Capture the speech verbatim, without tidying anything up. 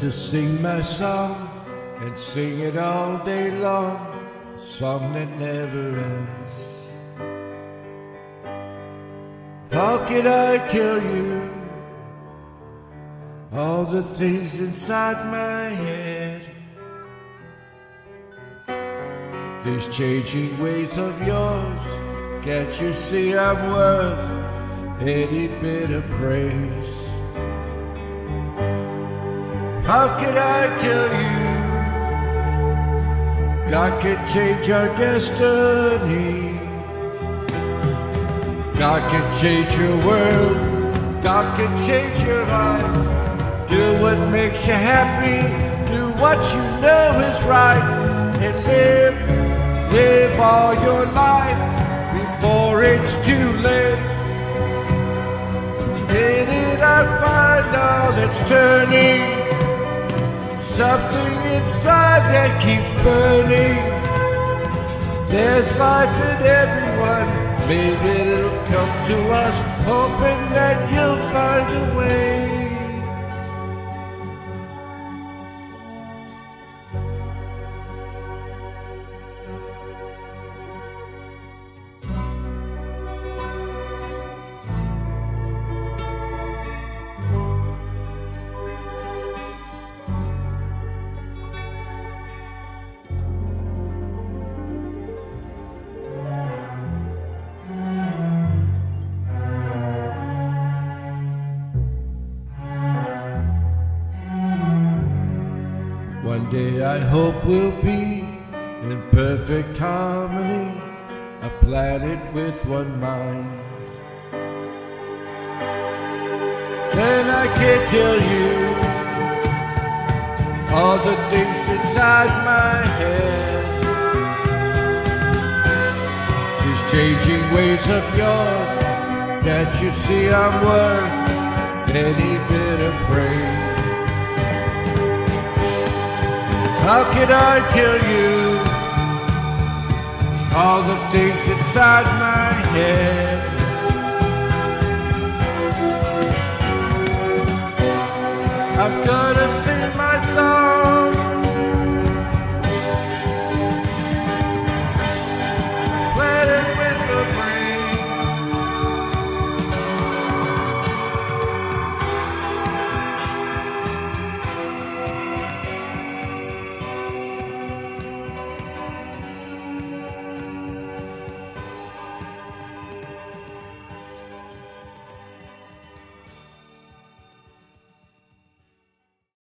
to sing my song and sing it all day long, a song that never ends. How could I tell you all the things inside my head? These changing ways of yours, can't you see I'm worth any bit of praise? How could I tell you God can change our destiny? God can change your world, God can change your life. Do what makes you happy, do what you know is right, and live, live all your life before it's too late. In it I find all that's turning, something inside that keeps burning. There's life in everyone, maybe it'll come to us, hoping that you'll find a way. One day I hope we'll be in perfect harmony, a planet with one mind. Then I can't tell you all the things inside my head. These changing ways of yours, can't you see I'm worth any bit of praise? How could I tell you all the things inside my head? I'm gonna sing my song